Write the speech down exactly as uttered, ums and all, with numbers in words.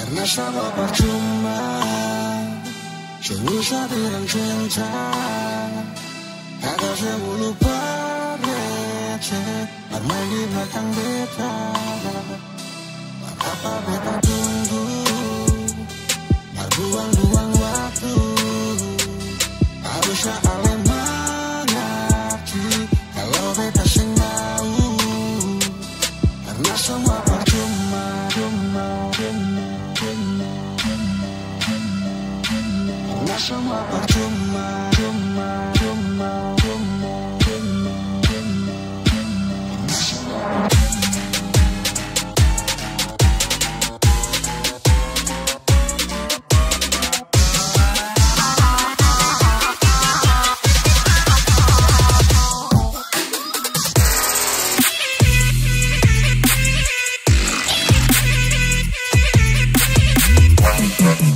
karena semua percuma. Sungguh saya bilang cinta, kagak semulu receh, bermain di belakang beta. Apa beta tunggu, berbuang-buang waktu. Harusnya ale mengerti, kalau beta sing mau, karena semua percuma, cuma, cuma, cuma. Karena semua percuma, cuma, cuma, cuma, cuma, cuma. Karena semua percuma. We'll be right back.